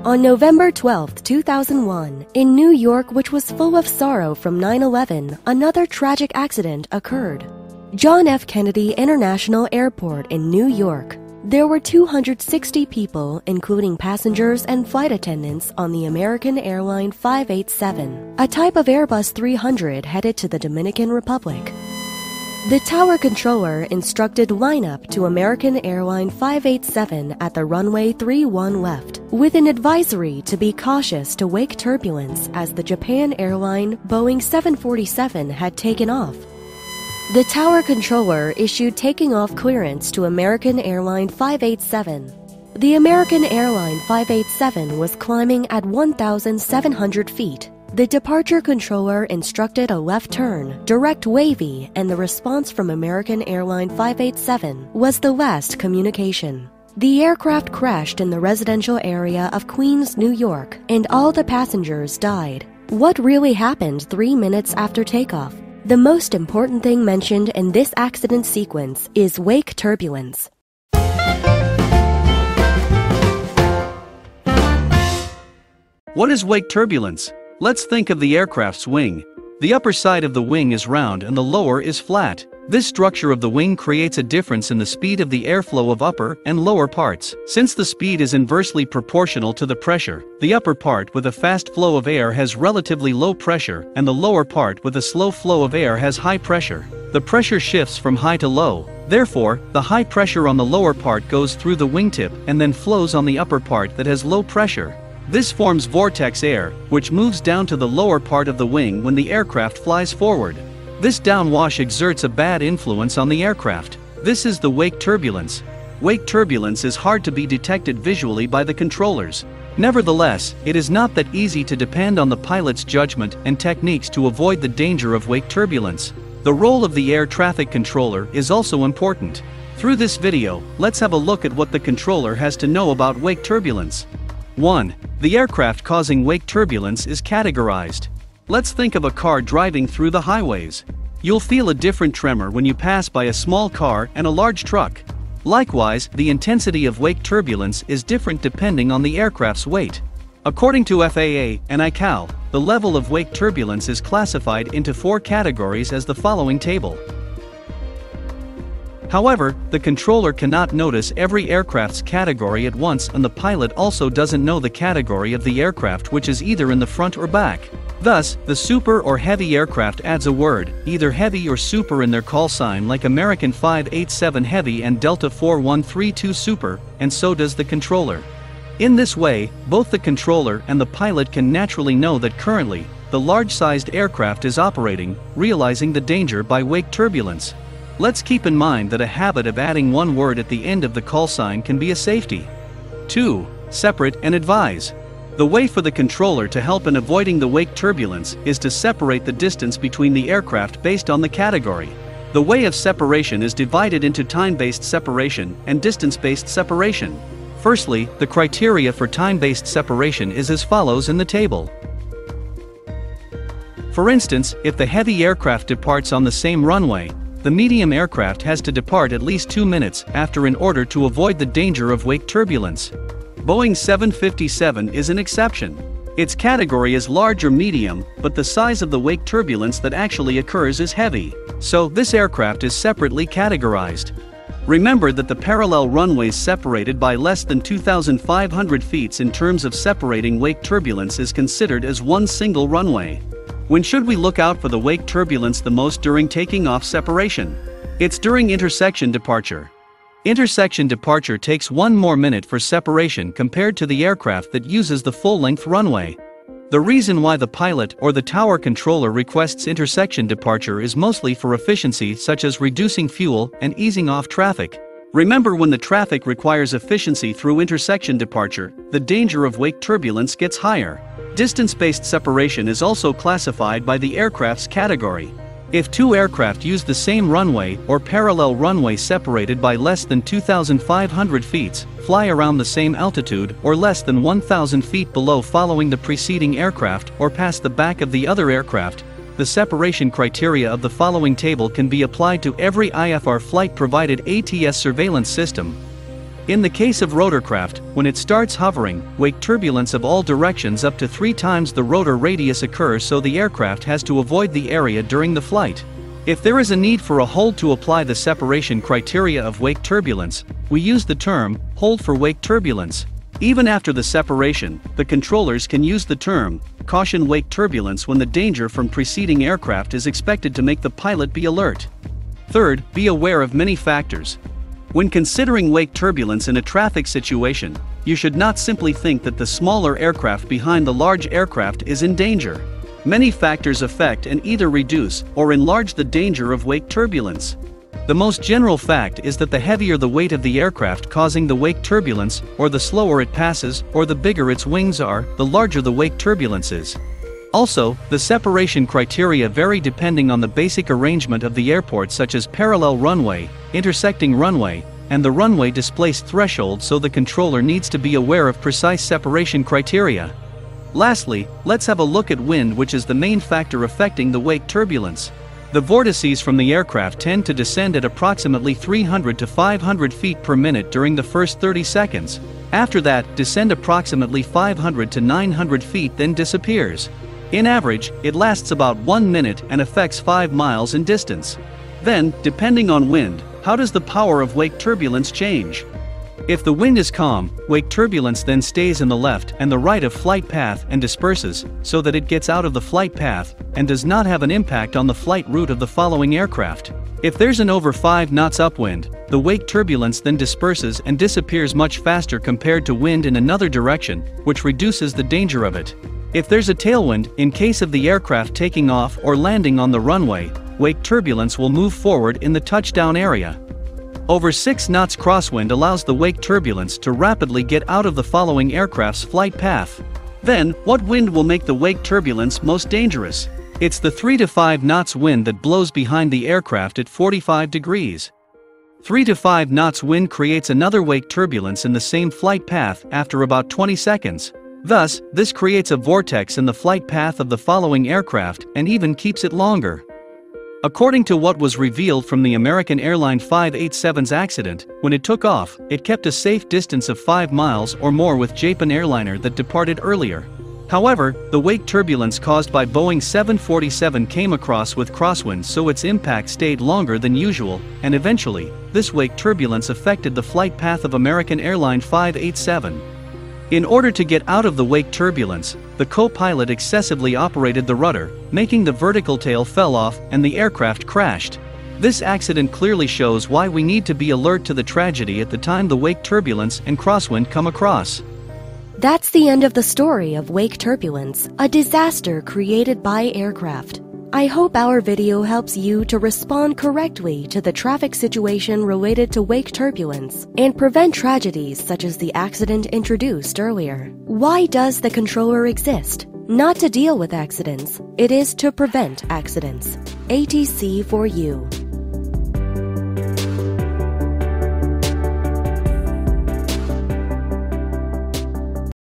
On November 12, 2001, in New York, which was full of sorrow from 9/11, another tragic accident occurred. John F. Kennedy International Airport in New York. There were 260 people, including passengers and flight attendants, on the American Airline 587, a type of Airbus 300 headed to the Dominican Republic. The tower controller instructed lineup to American Airline 587 at the runway 31 left, with an advisory to be cautious to wake turbulence as the Japan airline Boeing 747 had taken off. The tower controller issued taking off clearance to American Airline 587. The American Airline 587 was climbing at 1,700 feet. The departure controller instructed a left turn, direct wavy, and the response from American Airline 587 was the last communication. The aircraft crashed in the residential area of Queens, New York, and all the passengers died. What really happened 3 minutes after takeoff? The most important thing mentioned in this accident sequence is wake turbulence. What is wake turbulence? Let's think of the aircraft's wing. The upper side of the wing is round and the lower is flat. This structure of the wing creates a difference in the speed of the airflow of upper and lower parts. Since the speed is inversely proportional to the pressure, the upper part with a fast flow of air has relatively low pressure, and the lower part with a slow flow of air has high pressure. The pressure shifts from high to low. Therefore, the high pressure on the lower part goes through the wingtip and then flows on the upper part that has low pressure. This forms vortex air, which moves down to the lower part of the wing when the aircraft flies forward. This downwash exerts a bad influence on the aircraft. This is the wake turbulence. Wake turbulence is hard to be detected visually by the controllers. Nevertheless, it is not that easy to depend on the pilot's judgment and techniques to avoid the danger of wake turbulence. The role of the air traffic controller is also important. Through this video, let's have a look at what the controller has to know about wake turbulence. 1. The aircraft causing wake turbulence is categorized. Let's think of a car driving through the highways. You'll feel a different tremor when you pass by a small car and a large truck. Likewise, the intensity of wake turbulence is different depending on the aircraft's weight. According to FAA and ICAO, the level of wake turbulence is classified into 4 categories as the following table. However, the controller cannot notice every aircraft's category at once, and the pilot also doesn't know the category of the aircraft, which is either in the front or back. Thus, the super or heavy aircraft adds a word, either heavy or super, in their call sign, like American 587 Heavy and Delta 4132 Super, and so does the controller. In this way, both the controller and the pilot can naturally know that currently, the large-sized aircraft is operating, realizing the danger by wake turbulence. Let's keep in mind that a habit of adding one word at the end of the call sign can be a safety. 2. Separate and advise. The way for the controller to help in avoiding the wake turbulence is to separate the distance between the aircraft based on the category. The way of separation is divided into time-based separation and distance-based separation. Firstly, the criteria for time-based separation is as follows in the table. For instance, if the heavy aircraft departs on the same runway, the medium aircraft has to depart at least 2 minutes after in order to avoid the danger of wake turbulence. Boeing 757 is an exception. Its category is large or medium, but the size of the wake turbulence that actually occurs is heavy, so this aircraft is separately categorized. Remember that the parallel runways separated by less than 2,500 feet in terms of separating wake turbulence is considered as one single runway. When should we look out for the wake turbulence the most? During taking off separation. It's during intersection departure. Intersection departure takes 1 more minute for separation compared to the aircraft that uses the full-length runway. The reason why the pilot or the tower controller requests intersection departure is mostly for efficiency, such as reducing fuel and easing off traffic. Remember, when the traffic requires efficiency through intersection departure, the danger of wake turbulence gets higher. Distance-based separation is also classified by the aircraft's category. If 2 aircraft use the same runway or parallel runway separated by less than 2,500 feet, fly around the same altitude or less than 1,000 feet below following the preceding aircraft or past the back of the other aircraft, the separation criteria of the following table can be applied to every IFR flight-provided ATS surveillance system. In the case of rotorcraft, when it starts hovering, wake turbulence of all directions up to 3 times the rotor radius occurs, so the aircraft has to avoid the area during the flight. If there is a need for a hold to apply the separation criteria of wake turbulence, we use the term hold for wake turbulence. Even after the separation, the controllers can use the term caution wake turbulence when the danger from preceding aircraft is expected to make the pilot be alert. Third, be aware of many factors. When considering wake turbulence in a traffic situation, you should not simply think that the smaller aircraft behind the large aircraft is in danger. Many factors affect and either reduce or enlarge the danger of wake turbulence. The most general fact is that the heavier the weight of the aircraft causing the wake turbulence, or the slower it passes, or the bigger its wings are, the larger the wake turbulence is. Also, the separation criteria vary depending on the basic arrangement of the airport, such as parallel runway, intersecting runway, and the runway displaced threshold, so the controller needs to be aware of precise separation criteria. Lastly, let's have a look at wind, which is the main factor affecting the wake turbulence. The vortices from the aircraft tend to descend at approximately 300 to 500 feet per minute during the first 30 seconds. After that, descend approximately 500 to 900 feet, then disappears. In average, it lasts about 1 minute and affects 5 miles in distance. Then, depending on wind, how does the power of wake turbulence change? If the wind is calm, wake turbulence then stays in the left and the right of flight path and disperses, so that it gets out of the flight path and does not have an impact on the flight route of the following aircraft. If there's an over 5 knots upwind, the wake turbulence then disperses and disappears much faster compared to wind in another direction, which reduces the danger of it. If there's a tailwind, in case of the aircraft taking off or landing on the runway, wake turbulence will move forward in the touchdown area. Over 6 knots crosswind allows the wake turbulence to rapidly get out of the following aircraft's flight path. Then, what wind will make the wake turbulence most dangerous? It's the 3 to 5 knots wind that blows behind the aircraft at 45 degrees. 3 to 5 knots wind creates another wake turbulence in the same flight path after about 20 seconds. Thus, this creates a vortex in the flight path of the following aircraft and even keeps it longer. According to what was revealed from the American Airline 587's accident, when it took off, it kept a safe distance of 5 miles or more with Japan airliner that departed earlier. However, the wake turbulence caused by Boeing 747 came across with crosswinds, so its impact stayed longer than usual, and eventually, this wake turbulence affected the flight path of American Airline 587. In order to get out of the wake turbulence, the co-pilot excessively operated the rudder, making the vertical tail fell off and the aircraft crashed. This accident clearly shows why we need to be alert to the tragedy at the time the wake turbulence and crosswind come across. That's the end of the story of wake turbulence, a disaster created by aircraft. I hope our video helps you to respond correctly to the traffic situation related to wake turbulence and prevent tragedies such as the accident introduced earlier. Why does the controller exist? Not to deal with accidents, it is to prevent accidents. ATC for you.